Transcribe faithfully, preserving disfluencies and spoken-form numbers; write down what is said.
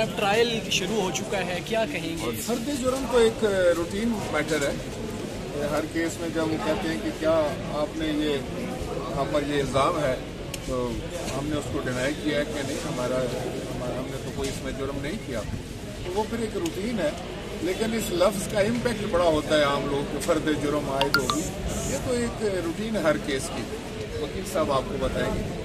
साहब ट्रायल शुरू हो चुका है, क्या कहेंगे? फर्द जुर्म तो एक रूटीन मैटर है। हर केस में जब वो कहते हैं कि क्या आपने ये हम पर ये इल्ज़ाम है तो हमने उसको डिनाई किया है कि नहीं, हमारा हमारा हमने तो कोई इसमें जुर्म नहीं किया, तो वो फिर एक रूटीन है। लेकिन इस लफ्ज़ का इम्पैक्ट बड़ा होता है आम लोग के फर्द जुर्म आयद होगी, ये तो एक रूटीन है हर केस की। वकील साहब आपको बताएंगे।